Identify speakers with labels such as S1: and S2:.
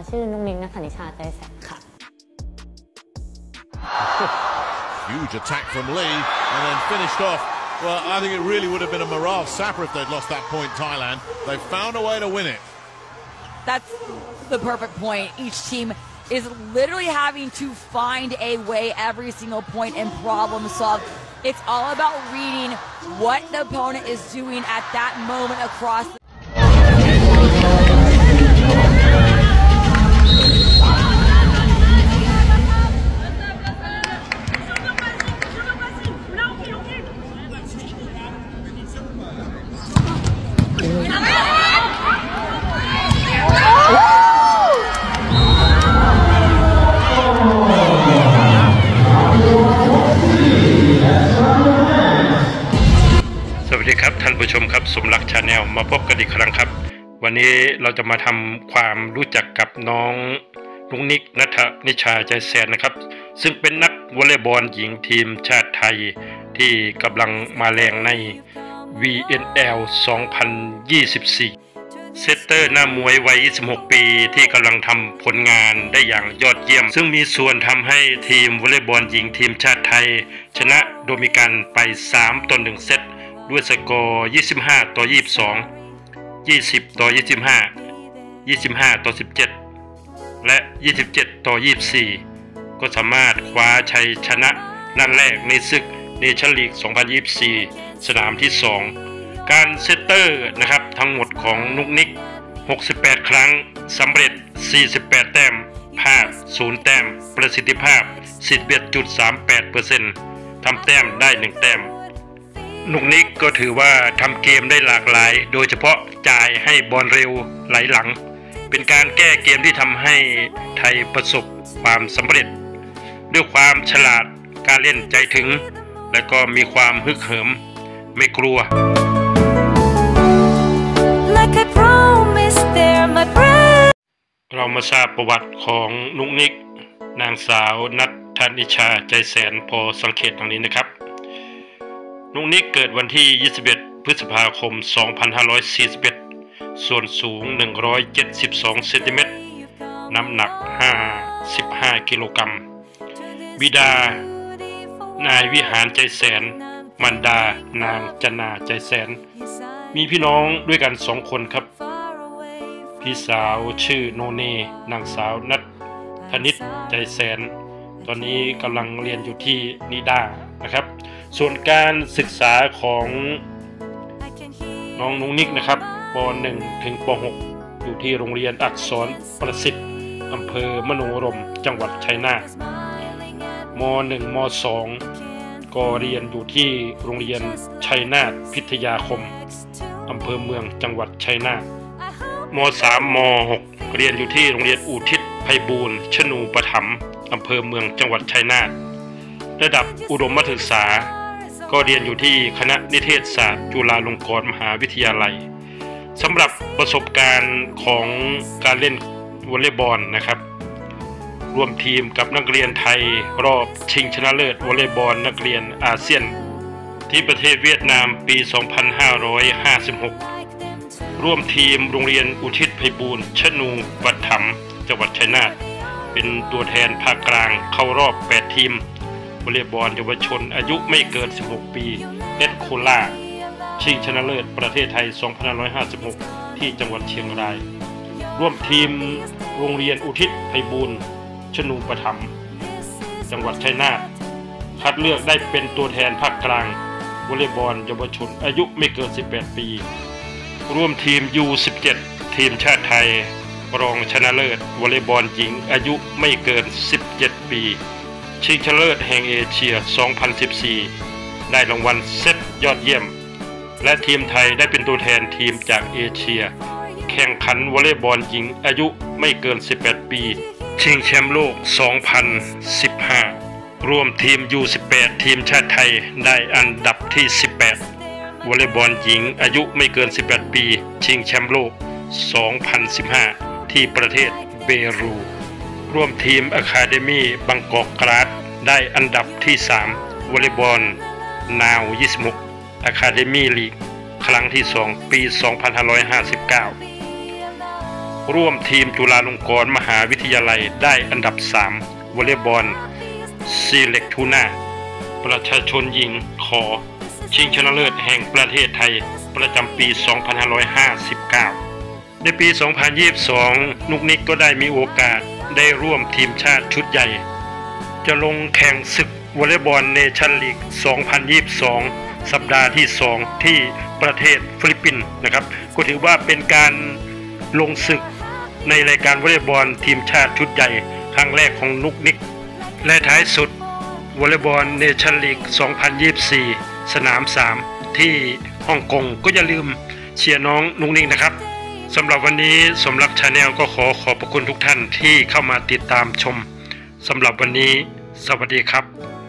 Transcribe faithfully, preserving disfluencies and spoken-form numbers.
S1: ชื่อนุ้งนิ้งณัฐนิชาใจแสนค่ะ
S2: Huge attack from Lee and then finished off. Well, I think it really would have been a morale sapper if they'd lost that point, Thailand. They found a way to win it.
S3: That's the perfect point. Each team is literally having to find a way every single point and problem solve. It's all about reading what the opponent is doing at that moment across the
S4: สวัสดีครับท่านผู้ชมครับสมรักชาแนลมาพบกันอีกครั้งครับวันนี้เราจะมาทำความรู้จักกับน้องนุ้งนิ้งณัฐนิชาใจแสนนะครับซึ่งเป็นนักวอลเลย์บอลหญิงทีมชาติไทยที่กำลังมาแรงใน วี เอ็น แอล สองพันยี่สิบสี่ เซตเตอร์หน้ามวยวัยยี่สิบหกปีที่กำลังทำผลงานได้อย่างยอดเยี่ยมซึ่งมีส่วนทำให้ทีมวอลเลย์บอลหญิงทีมชาติไทยชนะโดมินิกันไปสามต่อหนึ่งเซตด้วยสกอร์ยี่สิบห้าต่อยี่สิบสอง ยี่สิบต่อยี่สิบห้า ยี่สิบห้าต่อสิบเจ็ดและยี่สิบเจ็ดต่อยี่สิบสี่ก็สามารถคว้าชัยชนะนัดแรกในศึกเนชั่นลีกสองพันยี่สิบสี่สนามที่สองการเซตเตอร์นะครับทั้งหมดของนุ้งนิ้งหกสิบแปดครั้งสำเร็จสี่สิบแปดแต้มพลาดศูนย์แต้มประสิทธิภาพ สิบเอ็ดจุดสามแปดเปอร์เซ็นต์ ทำแต้มได้หนึ่งแต้มนุ้งนิ้งก็ถือว่าทำเกมได้หลากหลายโดยเฉพาะจ่ายให้บอลเร็วไหลหลังเป็นการแก้เกมที่ทำให้ไทยประสบความสำเร็จด้วยความฉลาดการเล่นใจถึงและก็มีความฮึกเหิมไม่กลัว
S5: like I promised there my breath
S4: เรามาทราบประวัติของนุ้งนิ้งนางสาวณัฐนิชาใจแสนพอสังเกตดังนี้นะครับนุ้งนิ้งเกิดวันที่ยี่สิบเอ็ดพฤษภาคมสองพันห้าร้อยสี่สิบเอ็ดส่วนสูงหนึ่งร้อยเจ็ดสิบสองเซนติเมตรน้ำหนักห้าสิบห้ากิโลกรัมบิดานายวิหารใจแสนมารดานางจนาใจแสนมีพี่น้องด้วยกันสองคนครับพี่สาวชื่อโนเนนางสาวณัฐนิชใจแสนตอนนี้กำลังเรียนอยู่ที่นิด้านะครับส่วนการศึกษาของน้องนุ้งนิ้งนะครับป หนึ่ง ถึงป หก อยู่ที่โรงเรียนอักษรประสิทธิ์อำเภอมโนรมจังหวัดชัยนาทม หนึ่ง ม สอง ก็เรียนอยู่ที่โรงเรียนชัยนาทพิทยาคมอำเภอเมืองจังหวัดชัยนาทม สาม ม หก เรียนอยู่ที่โรงเรียนอุทิศไพบูลย์ชนูปถัมภ์อำเภอเมืองจังหวัดชัยนาทระดับอุดมศึกษาก็เรียนอยู่ที่คณะนิเทศศาสตร์จุฬาลงกรณ์มหาวิทยาลัยสำหรับประสบการณ์ของการเล่นวอลเลย์บอลนะครับร่วมทีมกับนักเรียนไทยรอบชิงชนะเลิศวอลเลย์บอลนักเรียนอาเซียนที่ประเทศเวียดนามปี สองพันห้าร้อยห้าสิบหก ร่วมทีมโรงเรียนอุทิศไพบูลย์ชนูปถัมภ์จังหวัดชัยนาทเป็นตัวแทนภาคกลางเข้ารอบแปดทีมวอลเลย์บอลเยาวชนอายุไม่เกินสิบหกปีเอสโคล่าชิงชนะเลิศประเทศไทย สองพันห้าร้อยห้าสิบหก ที่จังหวัดเชียงรายร่วมทีมโรงเรียนอุทิศไพบูลย์ชนูปถัมภ์จังหวัดชัยนาทคัดเลือกได้เป็นตัวแทนภาคกลางวอลเลย์บอลเยาวชนอายุไม่เกินสิบแปดปีร่วมทีม ยู สิบเจ็ด ทีมชาติไทยรองชนะเลิศวอลเลย์บอลหญิงอายุไม่เกินสิบเจ็ดปีชิงชนะเลิศแห่งเอเชีย สองพันสิบสี่ ได้รางวัลเซตยอดเยี่ยมและทีมไทยได้เป็นตัวแทนทีมจากเอเชียแข่งขันวอลเลย์บอลหญิงอายุไม่เกินสิบแปดปีชิงแชมป์โลก สองพันสิบห้า ร่วมทีม ยู สิบแปด ทีมชาติไทยได้อันดับที่สิบแปดวอลเลย์บอลหญิงอายุไม่เกินสิบแปดปีชิงแชมป์โลก สองพันสิบห้า ที่ประเทศเปรูร่วมทีมอะคาเดมี่บางกอกกราสได้อันดับที่สามวอลเลย์บอลนาวยี่สิบหกอะคาเดมี่ลีกครั้งที่สองปี สองพันห้าร้อยห้าสิบเก้าร่วมทีมจุฬาลงกรณ์มหาวิทยาลัยได้อันดับสามวอลเลย์บอลซีเล็กทูน่าประชาชนหญิงขอชิงชนะเลิศแห่งประเทศไทยประจำปี สองพันห้าร้อยห้าสิบเก้า ในปี สองพันยี่สิบสอง นุกนิกก็ได้มีโอกาสได้ร่วมทีมชาติชุดใหญ่จะลงแข่งศึกวอลเลย์บอลเนชั่นลีก สองพันยี่สิบสอง สัปดาห์ที่สองที่ประเทศฟิลิปปินส์นะครับก็ถือว่าเป็นการลงศึกในรายการวอลเลย์บอลทีมชาติชุดใหญ่ครั้งแรกของนุกนิกและท้ายสุดวอลเลย์บอลเนชั่นลีก สองพันยี่สิบสี่ สนามสามที่ฮ่องกงก็อย่าลืมเชียร์น้องนุกนิกนะครับสำหรับวันนี้สมรักชาแนลก็ขอขอบพระคุณทุกท่านที่เข้ามาติดตามชมสำหรับวันนี้สวัสดีครับ